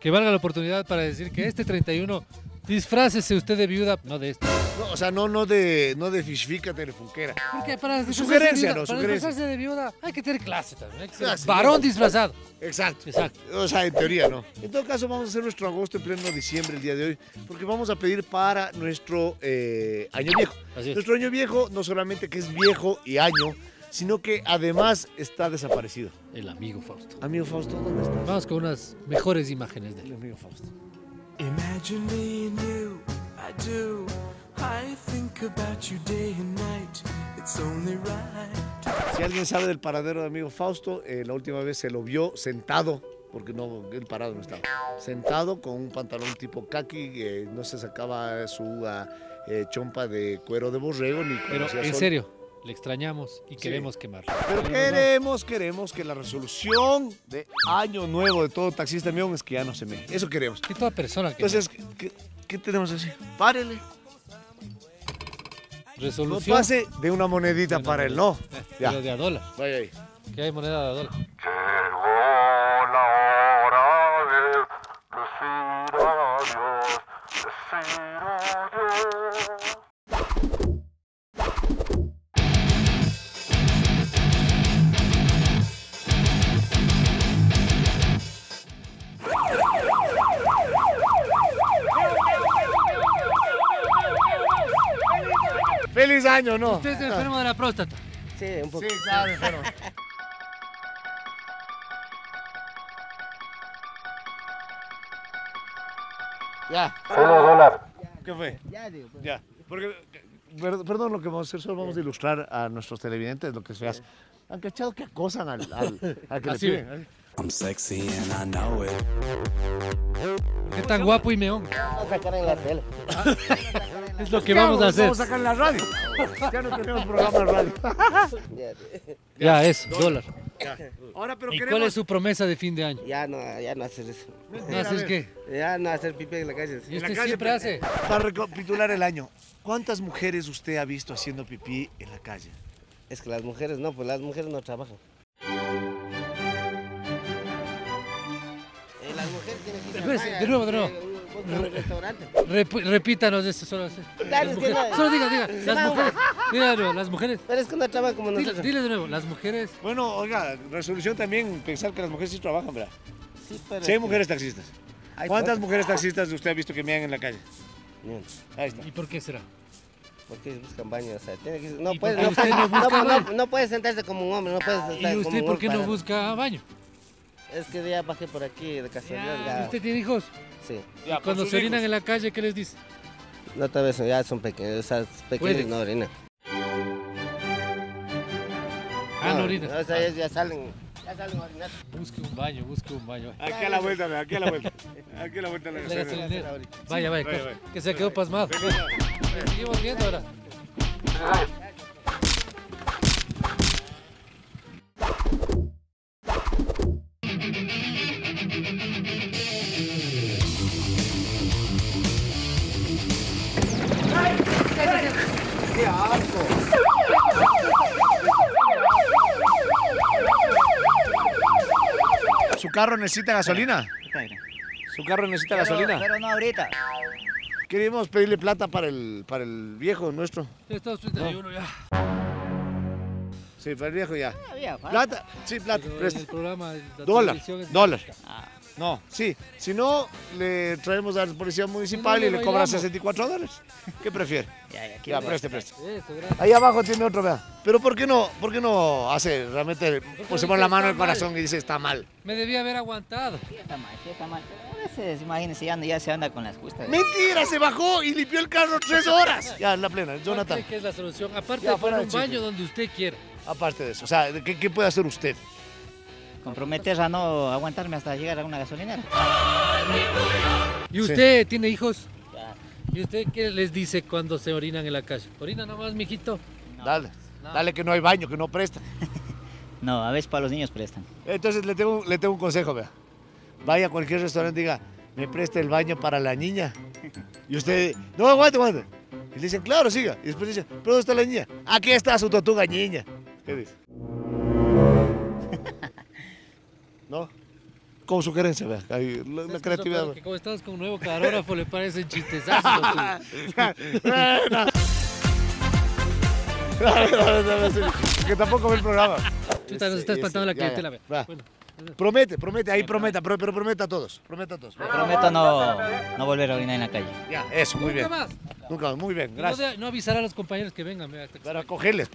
que valga la oportunidad para decir que este 31, disfrácese usted de viuda, no de esto. No, o sea, no de fishfica telefunquera. Porque para Sugerencia, ¿no? Para Sugerencia. disfrazarse de viuda hay que tener clase también. Hay que ser Clase, varón ¿no? disfrazado. Exacto. Exacto. O sea, en teoría, ¿no? En todo caso, vamos a hacer nuestro agosto en pleno diciembre el día de hoy, porque vamos a pedir para nuestro año viejo. Así es. Nuestro año viejo, no solamente que es viejo y año, sino que además está desaparecido. El amigo Fausto. Amigo Fausto, ¿dónde estás? Vamos con unas mejores imágenes de El él. amigo Fausto. Imagine me and you, I do. I think about you day and night. It's only right. Si alguien sabe del paradero de amigo Fausto, la última vez se lo vio sentado, porque no, el parado no estaba, sentado con un pantalón tipo kaki, no se sacaba su chompa de cuero de borrego ni Pero conocía en sol. serio, le extrañamos y queremos quemarlo. Pero queremos que la resolución de año nuevo de todo taxista mío es que ya no se me. Eso queremos. Que toda persona que Entonces, ¿qué tenemos que decir? Párele. No resolución. pase de una monedita para el no. Ya. Pero de a dólar. Vaya ahí. Que hay moneda de a dólar. Llegó la hora de decir adiós, decir adiós. ¡Feliz año, no! Usted es enfermo de la próstata. Sí, un poco. Sí, claro, enfermo. Ya. Solo dólar. ¿Qué fue? Ya digo, pues. Ya. Porque, perdón, lo que vamos a hacer, solo vamos a ilustrar a nuestros televidentes lo que se hace. ¿Han cachado que acosan al que Así le piden? I'm sexy and I know it. Qué tan guapo y meón. Vamos a sacar en la tele. Es lo que vamos a hacer. Vamos a sacar en la radio. Ya no tenemos programa de radio. Ya, Ya, eso, dólar. Ahora, pero ¿Y queremos... cuál es su promesa de fin de año? ya no hacer eso. ¿No haces qué? Ya no hacer pipí en la calle. Y En la usted calle, siempre hace. Para recapitular el año, ¿cuántas mujeres usted ha visto haciendo pipí en la calle? Es que las mujeres no, pues las mujeres no trabajan. Las mujeres tienen que ir a Espérese, pagar, de nuevo. buscan un restaurante. Repítanos eso solo. Dale, Las es que mujeres. no- Solo diga. Las mujeres. Diga de nuevo, las mujeres. Pero es que no trabajan como nosotros. Dile de nuevo, las mujeres. Bueno, oiga, resolución también pensar que las mujeres sí trabajan, ¿verdad? Sí, pero Sí hay mujeres taxistas. Hay ¿Cuántas pocas. mujeres taxistas usted ha visto que mean en la calle? Bien, Ahí está. ¿Y por qué será? porque ellos buscan baño, o sea, tiene que, no ¿Y puede, por qué usted no busca baño? no puede sentarse como un hombre, no puede sentarse ¿Y como usted un por qué hombre no para- busca baño? Es que ya bajé por aquí de casualidad, ¿Y ya. ¿Usted tiene hijos? Sí. Ya, Cuando por se sus orinan hijos. en la calle, ¿qué les dice? No, tal vez ya son pequeños, o sea, Puede. pequeños no orinan. Ah, no orinan. O sea, ellos ya salen a orinar. Busque un baño. Aquí a la vuelta, vea, aquí a la vuelta. Aquí a la vuelta de la Le gasolina. gasolinera. Vaya, Vaya, corre, vaya. que se quedó pasmado. Seguimos viendo ahora. ¿Su carro necesita gasolina? ¿Su carro necesita gasolina? Pero no ahorita. Queríamos pedirle plata para el viejo nuestro. Estamos 31 ya. Sí, para el viejo ya. Todavía falta. Plata, sí, plata, Pero en presta. el programa, la Dólar, televisión es- dólar. No, sí. Si no, le traemos a la policía municipal No, y no le cobra bailamos. 64 dólares. ¿Qué prefiere? aquí Ya, voy. preste. Eso, gracias. Ahí abajo tiene otro, vea. Pero ¿por qué no hace realmente, pues se pone la mano en el Está mal. corazón y dice está mal? Me debía haber aguantado. Sí está mal, sí está mal. Pero a veces, imagínense, ya se anda con las justas. Mentira, se bajó y limpió el carro 3 horas. Ya, en la plena, Jonathan. ¿Qué es la solución? Aparte Ya, de fuera poner de un chiste. baño donde usted quiera. Aparte de eso, o sea, ¿qué puede hacer usted? Comprometer a no aguantarme hasta llegar a una gasolinera. ¿Y usted tiene hijos? Ya. ¿Y usted qué les dice cuando se orinan en la calle? Orina nomás, mijito. Dale, No. dale que no hay baño, que no presta. No, a veces para los niños prestan. Entonces le tengo un consejo, vea. Vaya a cualquier restaurante y diga, me presta el baño para la niña. Y usted, no, aguante. Y le dicen, claro, siga. Y después dice, ¿pero dónde está la niña? Aquí está su tortuga niña. ¿Qué dice? ¿No? como sugerencia, vea. Ahí, la creatividad. Que como estás con un nuevo camarógrafo le parecen chistezazos. Que tampoco ve el programa. Chuta, nos está espantando la Ya, ya. clientela. Ve. Va. Bueno, Promete, ahí prometa, pero prometa a todos. Prometo no volver a orinar en la calle. Ya, eso, muy bien. nunca más. Nunca más, muy bien, Y gracias. no avisar a los compañeros que vengan. Vea, Para cogerles.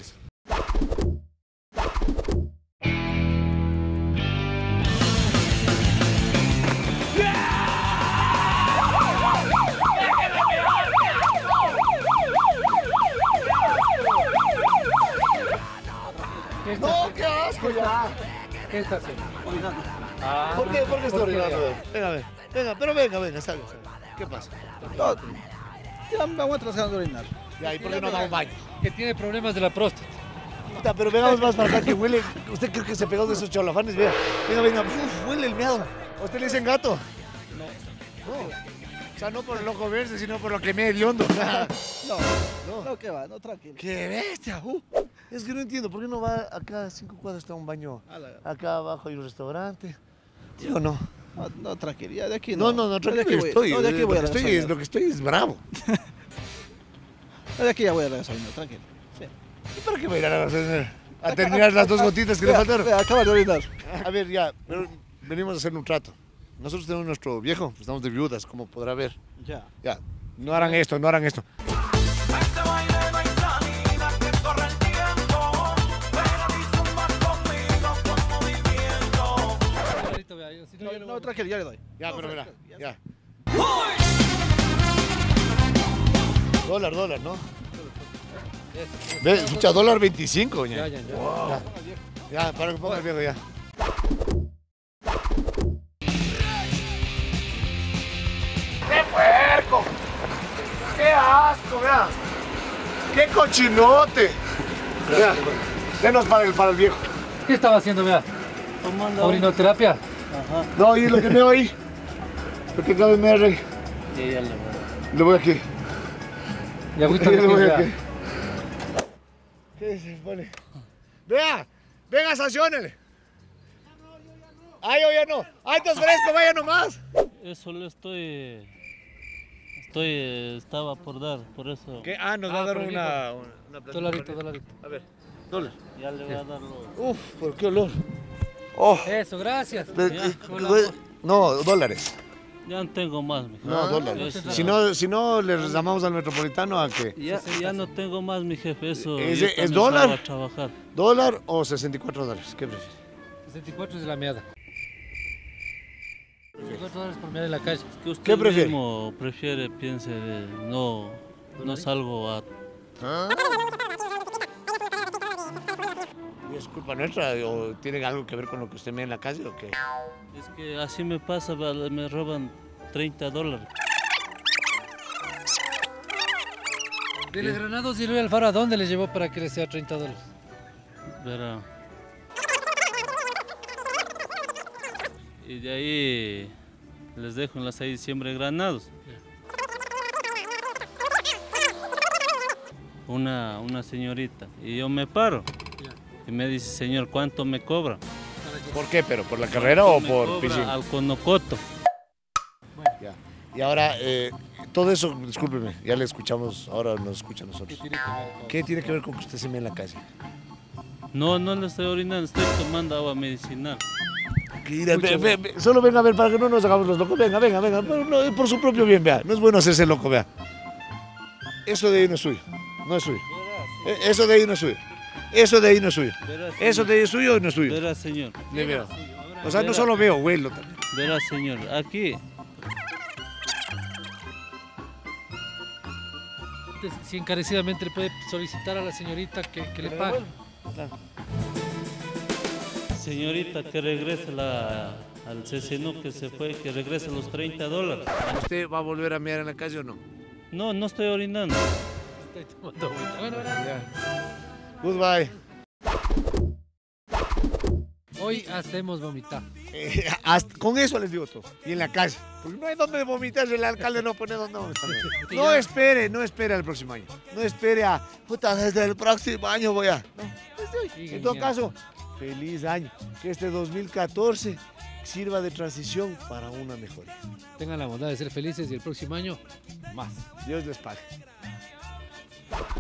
¿Qué está, No, qué asco ya. ¿Qué está haciendo? ¿Por qué estoy ¿por qué? orinando? Venga, salga. ¿Qué pasa? Ya me aguanto las ganas de orinar. Ya, ¿y por qué no da un baño? Que tiene problemas de la próstata. Puta, pero vengamos más para acá que huele. ¿Usted cree que se pegó de esos cholafanes? Venga. Uf, huele el meado. ¿A usted le dicen gato? No. O sea, no por el ojo verde, sino por lo que me hediondo. No, ¿qué va? No, tranquilo. ¡Qué bestia! Es que no entiendo, ¿por qué no va acá a 5 cuadras está un baño? Acá abajo hay un restaurante. ¿Sí o no? No, tranquilo, ya de aquí No, no. tranquilo, de aquí estoy. No, de aquí voy a Lo regresar. que estoy es bravo. De aquí ya voy a regresar, no, tranquilo. Sí. ¿Y para qué va a ir a terminar las 2 gotitas que le faltaron? Vea, acaba de orinar. A ver, ya, pero venimos a hacer un trato. Nosotros tenemos nuestro viejo, estamos de viudas, como podrá ver. Ya. Ya, no harán esto. Este baile no hay salida, que corre el tiempo. Ven y zumba conmigo con movimiento. Ahorita, vea, yo, si no, yo no No, voy. tranquilo, ya le doy. Ya, No, pero mira, tranquilo, ya. Dólar, ¿no? Ve, escucha, $1.25, Ya, ña. ya. Ya, para que ponga el viejo ya. ¡Qué puerco! ¡Qué asco, vea! ¡Qué cochinote! Vea, denos para el viejo. ¿Qué estaba haciendo, vea? Orinoterapia. No, y lo que veo ahí. Lo que acabo de ver ahí. Le voy aquí. Y agüita Le de voy piel, aquí. vea. ¿Qué se pone? Vea, venga, sanciónele. Ay, yo ya no. Ay, entonces fresco, vaya nomás. Eso le estaba por dar, por eso. ¿Qué? Ah, nos va a dar por el una Dolarito. A ver, dólar. Ya le voy a dar los... Uf, pero qué olor. Oh, Eso, gracias. no, dólares. Ya no tengo más, mijo. No, dólares. Eso- Si no, le llamamos al metropolitano a que Ya no tengo más, mi jefe, eso. ¿Es- yo es también dólar? salgo a trabajar. dólar o $64. ¿Qué prefieres? 64 es de la meada. $64 por meada en la calle. Que usted ¿Qué prefiere? mismo piense, no salgo a... ¿Y es culpa nuestra o tiene algo que ver con lo que usted me da en la calle o qué? Es que así me pasa, me roban $30. De los Granados y Luis Alfaro, ¿a dónde le llevó para que le sea $30? Verá. Y de ahí les dejo en la 6 de diciembre Granados. Una señorita. Y yo me paro. Y me dice, señor, ¿cuánto me cobra? ¿Por qué? ¿Pero por la carrera o Me por cobra piscina? al Conocoto. Ya. Y ahora, todo eso, discúlpeme, ya le escuchamos, ahora nos escucha a nosotros. ¿Qué tiene que ver con que usted se me en la calle? No le estoy orinando, estoy tomando agua medicinal. Mira, solo venga a ver para que no nos hagamos los locos. Venga, pero no, por su propio bien, vea. No es bueno hacerse loco, vea. Eso de ahí no es suyo, no es suyo. Eso de ahí no es suyo. Eso de ahí no es suyo. Verá, Eso de ahí es suyo o no es suyo. Verá, señor. Le veo. O sea, no solo veo, huelo también. Verá, señor. Aquí. Si encarecidamente le puede solicitar a la señorita que le pague. Señorita, que regrese al CCNU que se fue, que regrese los $30. ¿Usted va a volver a mirar en la calle o no? No estoy orinando. Estoy tomando agüita. Bueno, Goodbye. hoy hasta hemos vomitado. Con eso les digo todo. Y en la calle. Porque no hay donde vomitar, el alcalde no pone donde vomitar. No espere al próximo año. No espere a, puta, desde el próximo año voy a. No, desde hoy. En todo caso, feliz año. Que este 2014 sirva de transición para una mejoría. Tengan la bondad de ser felices y el próximo año más. Dios les pague.